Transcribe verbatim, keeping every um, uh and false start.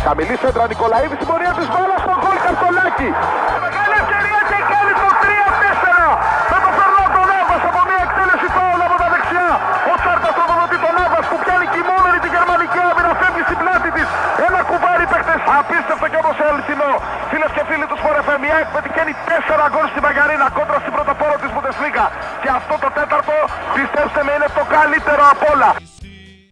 Χαμηλή σέντρα Νικολαίδη, συμμορία της μπάλας στον γκολ Καρτολάκη. Μεγάλη ευκαιρία και κάνει το τρία τέσσερα. Με το περνά τον Νάβας από μια εκτέλεση φάουλ από τα δεξιά. Ο Τσάρτας τροφοδοτεί τον Νάβας που πιάνει κοιμόμενη την γερμανική άμυνα, φεύγει στην πλάτη της. Ένα κουβάρι παίκτες, απίστευτο και όπως αληθινό. Φίλες και φίλοι του Sport εφ εμ, η ΑΕΚ πετυχαίνει τέσσερα γκολ στην Μαγκαρίνα κόντρα στην πρωτοπόρο της Bundesliga. Και αυτό το τέταρτο, πιστέψτε με, είναι το καλύτερο απ' όλα.